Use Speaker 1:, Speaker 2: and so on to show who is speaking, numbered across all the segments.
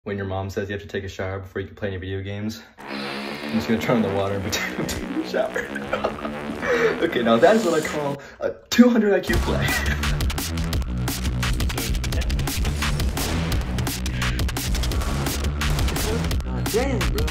Speaker 1: When your mom says you have to take a shower before you can play any video games, I'm just gonna turn on the water and pretend I'm taking a shower. Okay, now that is what I call a 200 IQ play.
Speaker 2: Damn, bro.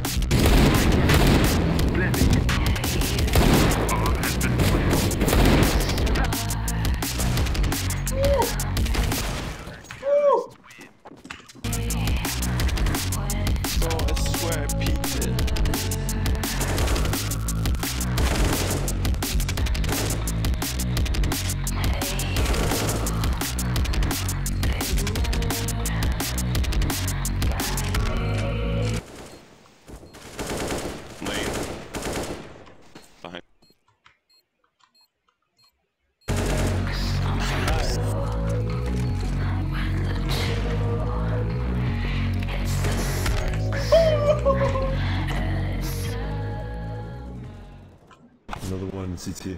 Speaker 3: Another one in CT.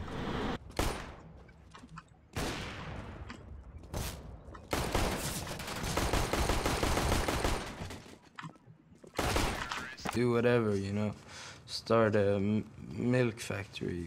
Speaker 4: Do whatever, you know. Start a milk factory.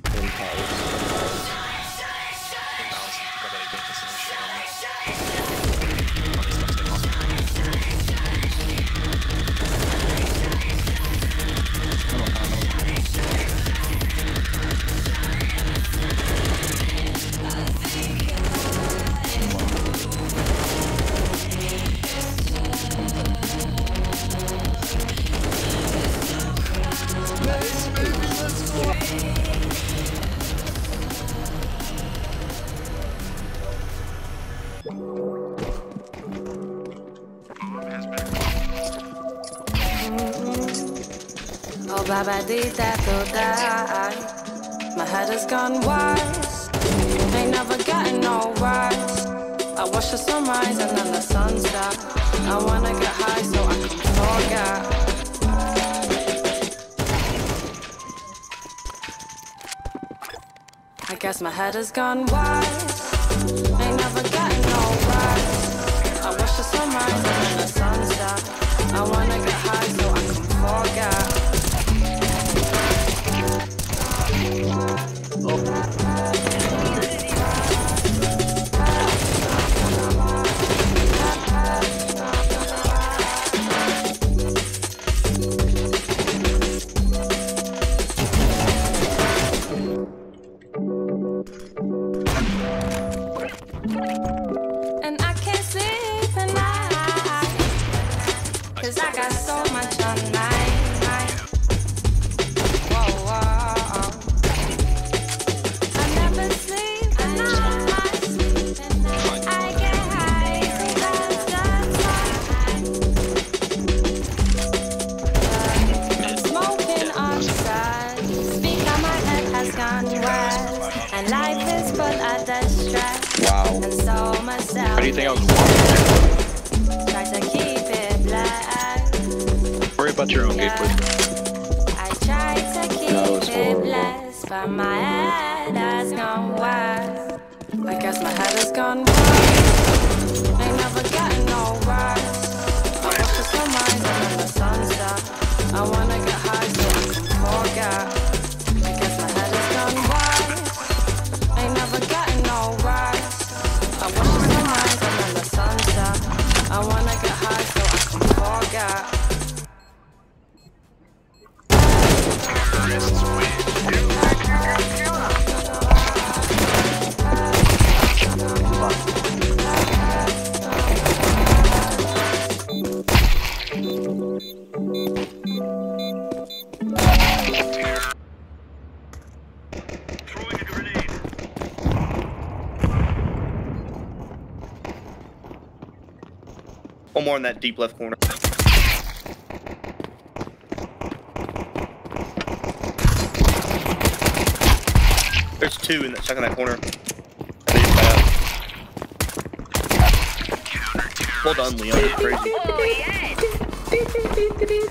Speaker 5: Oh, Baba, did that to die? My head has gone wise. Ain't never getting no rise. I watch the sunrise and then the sunset. I wanna get high so I can forget. I guess my head has gone wise. Ain't never getting no rise. I watch the sunrise and then the sunset. I wanna get high so I can forget. And I can't sleep at night, 'cause I got so much on night. Whoa, whoa. I never sleep at night. I get high because I'm smoking on side. Speak on my head has gone west, and life is full of distress.
Speaker 6: Wow.
Speaker 5: And so myself.
Speaker 6: How do you think I was
Speaker 5: Try to keep it black.
Speaker 6: worry about your own gameplay?
Speaker 5: I try to keep it blessed, but my head has gone wild. I guess my head has gone wild. Ain't never getting no rise. I watch the sunrise and then the sunset. I wanna get high so I can forget. I guess my head has gone wild. Ain't never getting no rise. I watch the sunrise and then the sunset. I wanna get high so I can forget.
Speaker 6: One more in that deep left corner. There's two in that stuck in that corner. Well done, Leon. You're crazy.